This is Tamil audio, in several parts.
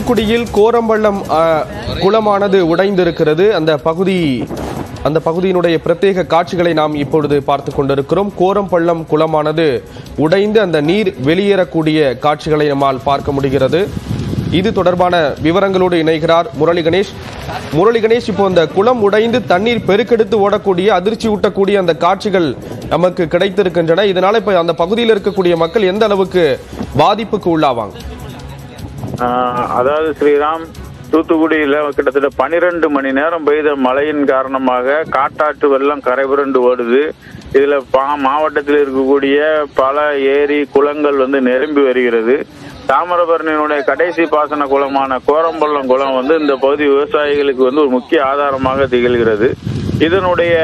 தூத்துக்குடியில் கோரம்பள்ளம் குளமானது உடைந்திருக்கிறது. அந்த பகுதியினுடைய பிரத்யேக காட்சிகளை நாம் இப்பொழுது பார்த்துக் கொண்டிருக்கிறோம். கோரம்பள்ளம் குளமானது உடைந்து அந்த நீர் வெளியேறக்கூடிய காட்சிகளை நம்மால் பார்க்க முடிகிறது. இது தொடர்பான விவரங்களோடு இணைகிறார் முரளி கணேஷ். முரளி கணேஷ், இப்போ இந்த குளம் உடைந்து தண்ணீர் பெருக்கெடுத்து ஓடக்கூடிய அதிர்ச்சி ஊட்டக்கூடிய அந்த காட்சிகள் நமக்கு கிடைத்திருக்கின்றன. இதனால இப்ப அந்த பகுதியில் இருக்கக்கூடிய மக்கள் எந்த அளவுக்கு பாதிப்புக்கு உள்ளாவாங்க? அதாவது ஸ்ரீராம், தூத்துக்குடியில கிட்டத்தட்ட 12 மணி நேரம் பெய்த மழையின் காரணமாக காட்டாற்று வெள்ளம் கரைபுரண்டு ஓடுது. இதுல மாவட்டத்தில் இருக்கக்கூடிய பல ஏரி குளங்கள் நிரம்பி வருகிறது. தாமிரபரணியினுடைய கடைசி பாசன குளமான கோரம்பள்ளம் குளம் இந்த பகுதி விவசாயிகளுக்கு ஒரு முக்கிய ஆதாரமாக திகழ்கிறது. இதனுடைய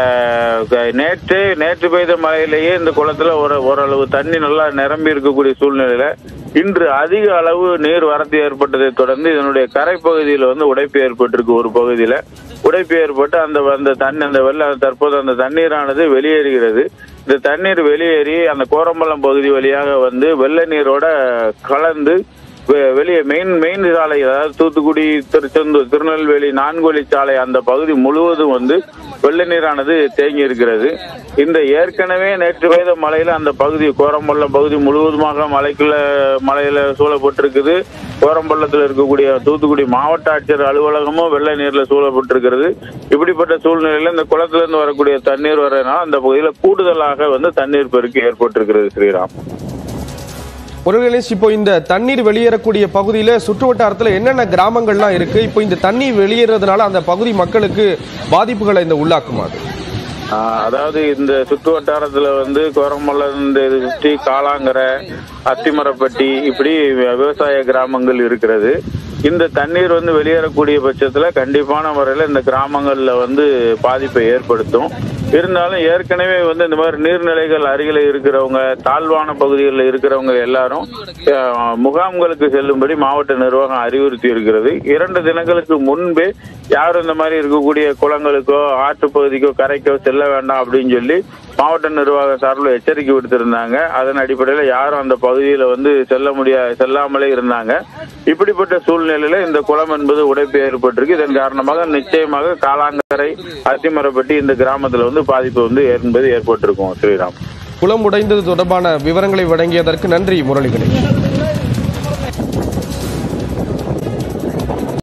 நேற்று பெய்த மழையிலேயே இந்த குளத்துல ஓரளவு தண்ணி நல்லா நிரம்பி இருக்கக்கூடிய சூழ்நிலையில இன்று அதிக அளவு நீர் வரத்து ஏற்பட்டதை தொடர்ந்து இதனுடைய கரைப்பகுதியில் உடைப்பு ஏற்பட்டிருக்கு. ஒரு பகுதியில உடைப்பு ஏற்பட்டு தற்போது அந்த தண்ணீரானது வெளியேறுகிறது. இந்த தண்ணீர் வெளியேறி அந்த கோரம்பள்ளம் பகுதி வழியாக வெள்ள நீரோட கலந்து வெளியே மெயின் சாலை, அதாவது தூத்துக்குடி திருச்செந்தூர் திருநெல்வேலி 4 வழி சாலை அந்த பகுதி முழுவதும் வெள்ள நீரானது தேங்கி இருக்கிறது. இந்த ஏற்கனவே நேற்று பெய்த மழையில அந்த பகுதி கோரம்பள்ளம் பகுதி முழுவதுமாக மலையில சூழப்பட்டிருக்குது. கோரம்பள்ளத்தில் இருக்கக்கூடிய தூத்துக்குடி மாவட்ட ஆட்சியர் அலுவலகமும் வெள்ள நீர்ல சூழப்பட்டிருக்கிறது. இப்படிப்பட்ட சூழ்நிலையில இந்த குளத்திலிருந்து வரக்கூடிய தண்ணீர் வரனால அந்த பகுதியில கூடுதலாக தண்ணீர் பெருக்கு ஏற்பட்டிருக்கிறது. ஸ்ரீராம், இப்போ இந்த தண்ணீர் வெளியேறக்கூடிய பகுதியில சுற்று வட்டாரத்துல என்னென்ன கிராமங்கள்லாம் இருக்கு? இப்போ இந்த தண்ணீர் வெளியேறதுனால அந்த பகுதி மக்களுக்கு பாதிப்புகளை உள்ளாக்குமா? அதாவது இந்த சுற்று வட்டாரத்துல கோரம்பள்ளம் சுற்றி காலாங்கரை, அத்திமரப்பட்டி இப்படி விவசாய கிராமங்கள் இருக்கிறது. இந்த தண்ணீர் வெளியேறக்கூடிய பட்சத்துல கண்டிப்பான முறையில இந்த கிராமங்கள்ல பாதிப்பை ஏற்படுத்தும். இருந்தாலும் ஏற்கனவே இந்த மாதிரி நீர்நிலைகள் அருகில இருக்கிறவங்க, தாழ்வான பகுதிகளில் இருக்கிறவங்க எல்லாரும் முகாம்களுக்கு செல்லும்படி மாவட்ட நிர்வாகம் அறிவுறுத்தி இருக்கிறது. 2 தினங்களுக்கு முன்பே யாரும் இந்த மாதிரி இருக்கக்கூடிய குளங்களுக்கோ ஆற்று பகுதிக்கோ கரைக்கோ செல்ல வேண்டாம் அப்படின்னு சொல்லி மாவட்ட நிர்வாக சார்பில் எச்சரிக்கை விடுத்திருந்தாங்க. அதன் அடிப்படையில் யாரும் அந்த பகுதியில செல்லாமலே இருந்தாங்க. இப்படிப்பட்ட சூழ்நிலையில இந்த குளம் என்பது உடைப்பு ஏற்பட்டிருக்கு. இதன் காரணமாக நிச்சயமாக காலாங்கரை, அத்திமரப்பட்டி இந்த கிராமத்துல பாதிப்பு என்பது ஏற்பட்டிருக்கும். ஸ்ரீராம், குளம் உடைந்தது தொடர்பான விவரங்களை வழங்கியதற்கு நன்றி முரளி கணேஷ்.